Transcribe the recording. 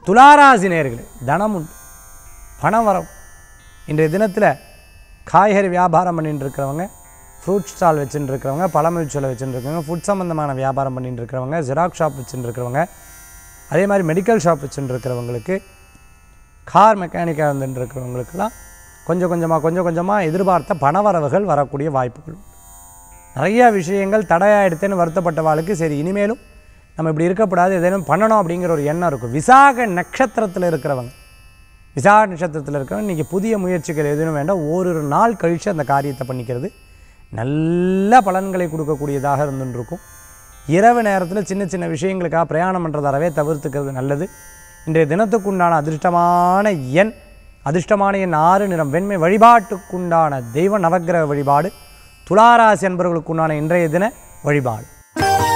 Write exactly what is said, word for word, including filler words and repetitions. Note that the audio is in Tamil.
துளாராசி நேயர்களே, தனம் உண்டு, பணம் வரும். இன்றைய தினத்தில் காய்கறி வியாபாரம் பண்ணிட்டு இருக்கிறவங்க, ஃப்ரூட் ஸ்டால் வச்சுட்டு இருக்கிறவங்க, பழமுச்சலை வச்சுட்டு இருக்கிறவங்க, ஃபுட் சம்மந்தமான வியாபாரம் பண்ணிட்டு இருக்கிறவங்க, ஜெராக்ஸ் ஷாப் வச்சுட்டு இருக்கிறவங்க, அதே மாதிரி மெடிக்கல் ஷாப் வச்சுட்டு இருக்கிறவங்களுக்கு, கார் மெக்கானிக்காக வந்துட்டு இருக்கிறவங்களுக்கெல்லாம் கொஞ்சம் கொஞ்சமாக கொஞ்சம் கொஞ்சமாக எதிர்பார்த்த பணவரவுகள் வரக்கூடிய வாய்ப்புகள் உண்டு. நிறையா விஷயங்கள் தடையாயிடுத்தேன்னு வருத்தப்பட்ட வாழ்க்கை சரி இனிமேலும் நம்ம இப்படி இருக்கக்கூடாது, எதேனும் பண்ணணும் அப்படிங்கிற ஒரு எண்ணம் இருக்கும். விசாக நட்சத்திரத்தில் இருக்கிறவங்க விசாக நட்சத்திரத்தில் இருக்கிறவங்க இன்றைக்கி புதிய முயற்சிகள் எதுவும் வேண்டாம், ஓரிரு நாள் கழித்து அந்த காரியத்தை பண்ணிக்கிறது நல்ல பலன்களை கொடுக்கக்கூடியதாக இருந்துருக்கும். இரவு நேரத்தில் சின்ன சின்ன விஷயங்களுக்காக பிரயாணம் பண்ணுறது அறவே தவிர்த்துக்கிறது நல்லது. இன்றைய தினத்துக்குண்டான அதிர்ஷ்டமான எண் அதிர்ஷ்டமான எண் ஆறு, நிறம் வெண்மை. வழிபாட்டுக்குண்டான தெய்வ நவக்கிரக வழிபாடு துளாராசி அன்பர்களுக்குண்டான இன்றைய தின வழிபாடு.